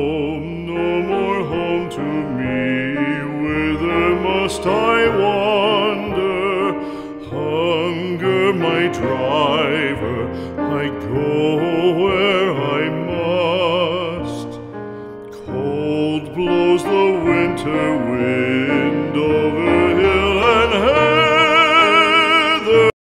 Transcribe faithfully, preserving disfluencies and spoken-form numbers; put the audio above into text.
home, no more home to me. Whither must I wander? Hunger, my driver, I go where I must. Cold blows the winter wind.